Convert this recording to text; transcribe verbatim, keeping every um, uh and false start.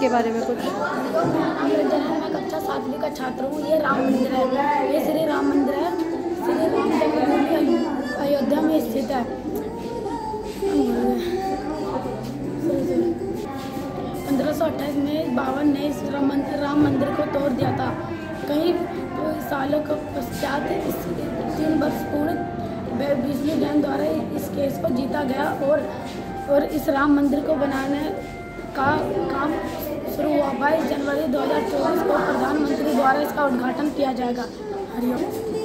इसके बारे में कुछ? मैं कक्षा सातवीं का छात्र हूँ। ये राम मंदिर है, ये श्री राम मंदिर है। श्री राम जन्मभूमि अयोध्या में स्थित है। पंद्रह सौ अट्ठाईस में बावन ने इस राम मंदिर राम मंदिर को तोड़ दिया था। कई सालों के पश्चात इस तीन वर्ष पूर्ण बिजली जैन द्वारा इस केस को जीता गया और और इस राम मंदिर को बनाने का काम शुरू हुआ। बाईस जनवरी दो हज़ार चौबीस को प्रधानमंत्री द्वारा इसका उद्घाटन किया जाएगा। हरिओम।